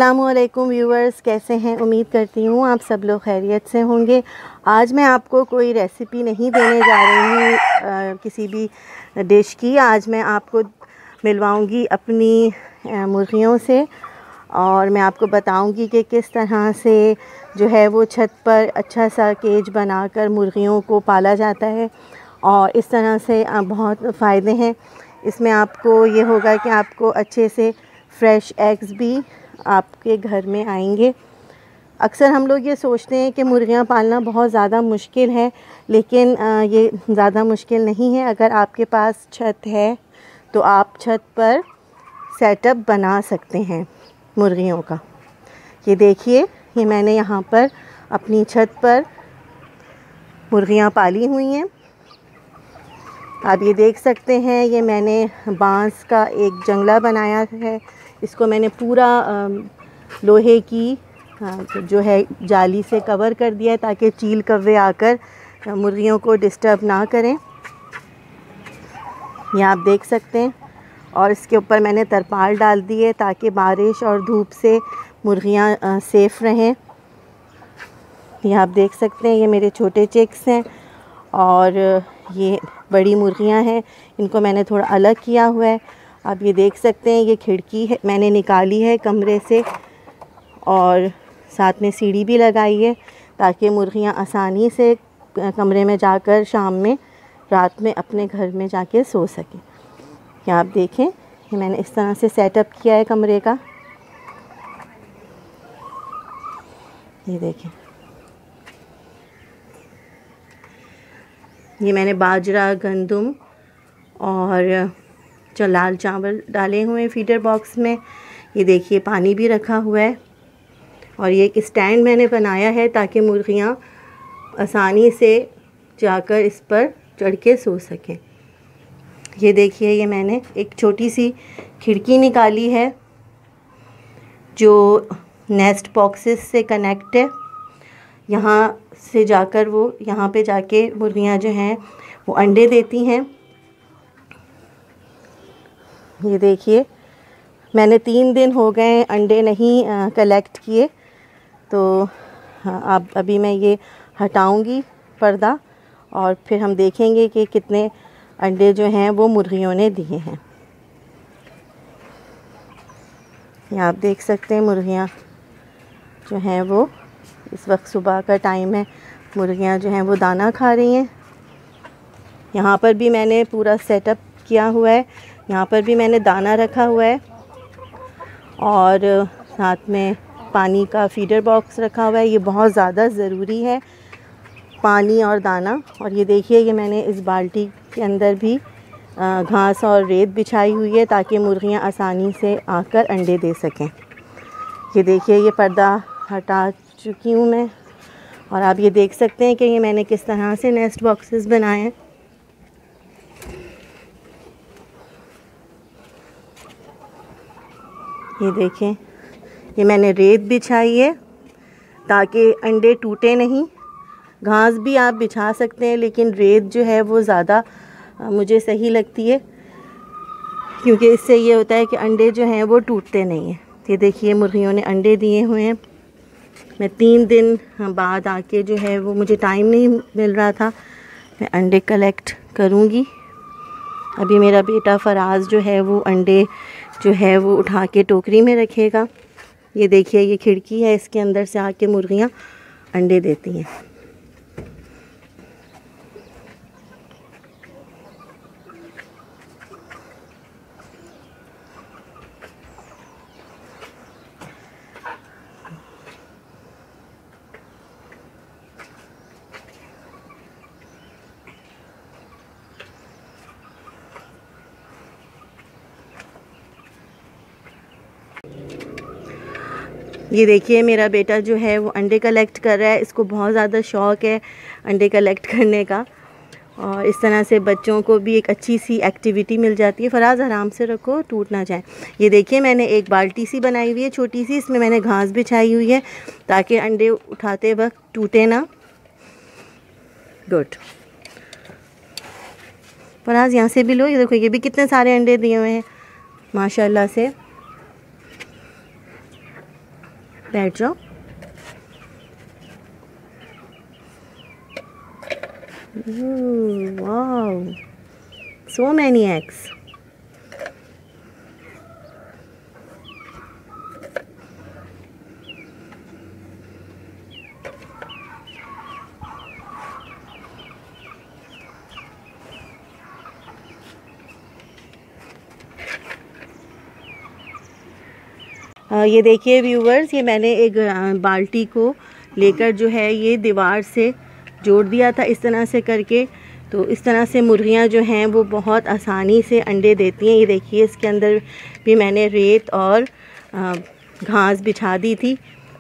السلام علیکم ویورز، کیسے ہیں؟ امید کرتی ہوں آپ سب لوگ خیریت سے ہوں گے۔ آج میں آپ کو کوئی ریسیپی نہیں دینے جا رہی ہوں کسی بھی ڈش کی۔ آج میں آپ کو ملواؤں گی اپنی مرغیوں سے، اور میں آپ کو بتاؤں گی کہ کس طرح سے جو ہے وہ چھت پر اچھا سا کیج بنا کر مرغیوں کو پالا جاتا ہے، اور اس طرح سے بہت فائدے ہیں اس میں۔ آپ کو یہ ہوگا کہ آپ کو اچھے سے فریش ایگز بھی آپ کے گھر میں آئیں گے۔ اکثر ہم لوگ یہ سوچتے ہیں کہ مرغیاں پالنا بہت زیادہ مشکل ہے، لیکن یہ زیادہ مشکل نہیں ہے۔ اگر آپ کے پاس چھت ہے تو آپ چھت پر سیٹ اپ بنا سکتے ہیں مرغیوں کا۔ یہ دیکھیے، یہ میں نے یہاں پر اپنی چھت پر مرغیاں پالی ہوئی ہیں۔ آپ یہ دیکھ سکتے ہیں، یہ میں نے بانس کا ایک جنگلہ بنایا ہے۔ اس کو میں نے پورا لوہے کی جو ہے جالی سے کور کر دیا ہے تاکہ چیل کوے آ کر مرغیوں کو ڈسٹرب نہ کریں۔ یہ آپ دیکھ سکتے ہیں، اور اس کے اوپر میں نے ترپال ڈال دی ہے تاکہ بارش اور دھوپ سے مرغیاں سیف رہیں۔ یہ آپ دیکھ سکتے ہیں، یہ میرے چھوٹے چکس ہیں، اور یہ بڑی مرغیاں ہیں۔ ان کو میں نے تھوڑا الگ کیا ہوا ہے۔ آپ یہ دیکھ سکتے ہیں، یہ کھڑکی ہے میں نے نکالی ہے کمرے سے، اور ساتھ میں سیڑھی بھی لگائی ہے تاکہ مرغیاں آسانی سے کمرے میں جا کر شام میں رات میں اپنے گھر میں جا کے سو سکیں۔ یہ آپ دیکھیں، یہ میں نے اس طرح سے سیٹ اپ کیا ہے کمرے کا۔ یہ دیکھیں، یہ میں نے باجرہ، گندم اور لال چاول ڈالے ہوئے ہیں فیڈر باکس میں۔ یہ دیکھیے، پانی بھی رکھا ہوا ہے، اور یہ ایک اسٹینڈ میں نے بنایا ہے تاکہ مرغیاں آسانی سے جا کر اس پر چڑھ کے سو سکیں۔ یہ دیکھیے، یہ میں نے ایک چھوٹی سی کھڑکی نکالی ہے جو نیسٹ باکسز سے کنیکٹ ہے۔ یہاں سے جا کر وہ یہاں پہ جا کے مرغیاں جو ہیں وہ انڈے دیتی ہیں۔ یہ دیکھیے، میں نے 3 دن ہو گئے انڈے نہیں کلیکٹ کیے، تو اب ابھی میں یہ ہٹاؤں گی پردہ، اور پھر ہم دیکھیں گے کہ کتنے انڈے جو ہیں وہ مرغیوں نے دیے ہیں۔ یہ آپ دیکھ سکتے ہیں، مرغیاں جو ہیں وہ اس وقت صبح کا ٹائم ہے، مرغیاں جو ہیں وہ دانہ کھا رہی ہیں۔ یہاں پر بھی میں نے پورا سیٹ اپ کیا ہوا ہے، یہاں پر بھی میں نے دانہ رکھا ہوا ہے، اور ساتھ میں پانی کا فیڈر باکس رکھا ہوا ہے۔ یہ بہت زیادہ ضروری ہے، پانی اور دانہ۔ اور یہ دیکھیے، یہ میں نے اس بالٹی کے اندر بھی گھاس اور ریت بچھائی ہوئی ہے تاکہ مرغیاں آسانی سے آ کر انڈے دے سکیں۔ یہ دیکھیے، یہ پردہ ہٹا چکی ہوں میں، اور آپ یہ دیکھ سکتے ہیں کہ یہ میں نے کس طرح سے نیسٹ باکسز بنائے ہیں۔ یہ دیکھیں، یہ میں نے ریت بچھائی ہے تاکہ انڈے ٹوٹے نہیں۔ گھاس بھی آپ بچھا سکتے ہیں، لیکن ریت جو ہے وہ زیادہ مجھے صحیح لگتی ہے، کیونکہ اس سے یہ ہوتا ہے کہ انڈے جو ہیں وہ ٹوٹتے نہیں ہیں۔ یہ دیکھیے، مرغیوں نے انڈے دیے ہوئے ہیں۔ میں 3 دن بعد آ کے جو ہے وہ مجھے ٹائم نہیں مل رہا تھا، میں انڈے کلیکٹ کروں گی۔ ابھی میرا بیٹا فراز جو ہے وہ انڈے جو ہے وہ اٹھا کے ٹوکری میں رکھے گا۔ یہ دیکھیے، یہ کھڑکی ہے، اس کے اندر سے آ کے مرغیاں انڈے دیتی ہیں۔ یہ دیکھیے، میرا بیٹا جو ہے وہ انڈے کلیکٹ کر رہا ہے۔ اس کو بہت زیادہ شوق ہے انڈے کلیکٹ کرنے کا، اور اس طرح سے بچوں کو بھی ایک اچھی سی ایکٹیویٹی مل جاتی ہے۔ فراز، آرام سے رکھو، ٹوٹ نہ جائیں۔ یہ دیکھیے، میں نے ایک بالٹی سی بنائی ہوئی ہے چھوٹی سی، اس میں نے گھاس بچھائی ہوئی ہے تاکہ انڈے اٹھاتے وقت ٹوٹے نہ۔ گڈ، فراز یہاں سے بھی لو۔ یہ دیکھو، یہ بھی کتنے سارے انڈے دیے ہوئے ہیں ماشاء اللہ سے۔ بیٹھ جاؤ. واو, so many eggs. یہ دیکھیے ویورز, یہ میں نے ایک بالٹی کو لے کر جو ہے یہ دیوار سے جوڑ دیا تھا اس طرح سے کر کے. تو اس طرح سے مرغیاں جو ہیں وہ بہت آسانی سے انڈے دیتی ہیں. یہ دیکھیے اس کے اندر بھی میں نے ریت اور گھاس بچھا دی تھی.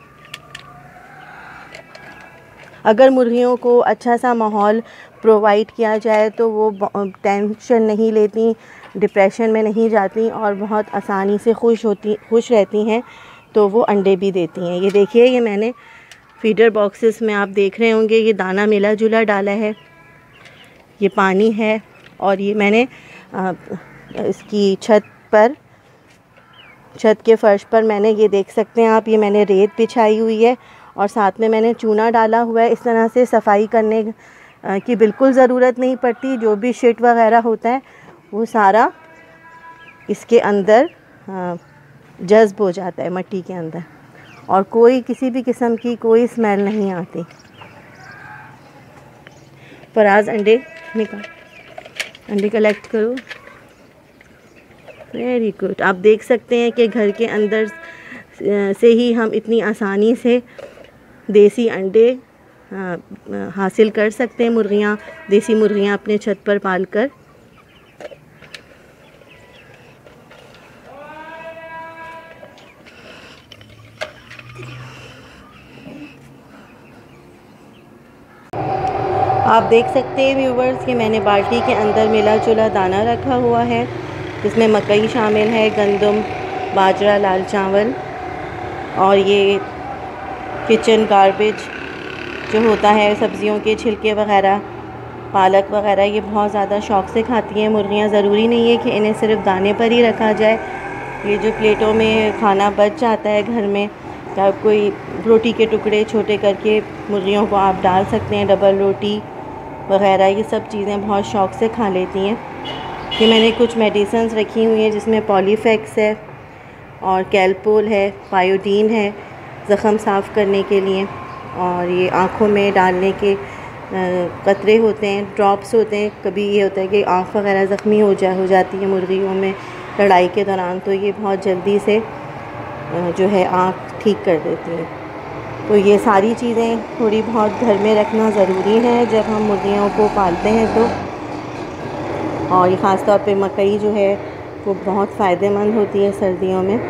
اگر مرغیوں کو اچھا سا ماحول پرووائڈ کیا جائے تو وہ ٹینشن نہیں لیتی, ڈپریشن میں نہیں جاتی اور بہت آسانی سے خوش رہتی ہیں, تو وہ انڈے بھی دیتی ہیں. یہ دیکھیے یہ میں نے فیڈر باکسز میں آپ دیکھ رہے ہوں گے یہ دانہ ملا جلا ڈالا ہے, یہ پانی ہے, اور یہ میں نے اس کی چھت کے فرش پر میں نے, یہ دیکھ سکتے ہیں آپ, یہ میں نے ریت بچھائی ہوئی ہے اور ساتھ میں میں نے چونا ڈالا ہوا ہے. اس طرح سے صفائی کرنے کی بالکل ضرورت نہیں پڑتی. جو بھی شٹ وغیرہ ہوتا ہے وہ سارا اس کے اندر جذب ہو جاتا ہے مٹی کے اندر, اور کوئی کسی بھی قسم کی کوئی اسمیل نہیں آتی. فراز انڈے نکال, انڈے کلیکٹ کرو. Very good. آپ دیکھ سکتے ہیں کہ گھر کے اندر سے ہی ہم اتنی آسانی سے دیسی انڈے حاصل کر سکتے ہیں. دیسی مرغیاں اپنے چھت پر پال کر. آپ دیکھ سکتے ہیں ویورز کہ میں نے بالٹی کے اندر ملا جلا دانہ رکھا ہوا ہے, جس میں مکئی شامل ہے, گندم, باجرہ, لال چاول, اور یہ کچن گاربیج جو ہوتا ہے, سبزیوں کے چھلکے وغیرہ, پالک وغیرہ, یہ بہت زیادہ شوق سے کھاتی ہیں مرغیاں. ضروری نہیں ہے کہ انہیں صرف دانے پر ہی رکھا جائے. یہ جو پلیٹوں میں کھانا بچ جاتا ہے گھر میں, آپ کوئی روٹی کے ٹکڑے چھوٹے کر کے مرغیوں کو آپ ڈال سکتے ہیں, ڈبل روٹی وغیرہ, یہ سب چیزیں بہت شوق سے کھا لیتی ہیں. یہ میں نے کچھ میڈیسنز رکھی ہوئی ہیں جس میں پولی فیکس ہے اور کیلپول ہے, پایوڈین ہے زخم صاف کرنے کے لیے, اور یہ آنکھوں میں ڈالنے کے قطرے ہوتے ہیں, ڈراپس ہوتے ہیں. کبھی یہ ہوتا ہے کہ آنکھ وغیرہ زخمی ہو جاتی ہے مرغیوں میں لڑائی کے دوران, تو یہ بہت جلدی سے جو ہے آنکھ ٹھیک کر دیتی ہیں. تو یہ ساری چیزیں تھوڑی بہت گھر میں رکھنا ضروری ہے جب ہم مرغیوں کو پالتے ہیں تو. اور یہ خاص طور پہ مکئی جو ہے وہ بہت فائدہ مند ہوتی ہے سردیوں میں.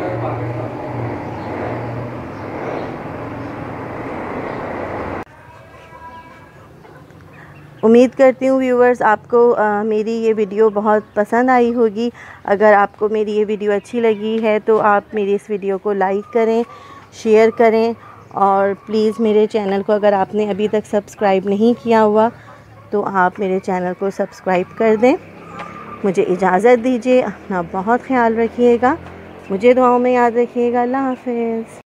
امید کرتی ہوں ویورز آپ کو میری یہ ویڈیو بہت پسند آئی ہوگی. اگر آپ کو میری یہ ویڈیو اچھی لگی ہے تو آپ میری اس ویڈیو کو لائک کریں, شیئر کریں, اور پلیز میرے چینل کو اگر آپ نے ابھی تک سبسکرائب نہیں کیا ہوا تو آپ میرے چینل کو سبسکرائب کر دیں. مجھے اجازت دیجیے, اپنا بہت خیال رکھیے گا, مجھے دعاؤں میں یاد رکھیے گا. اللہ حافظ.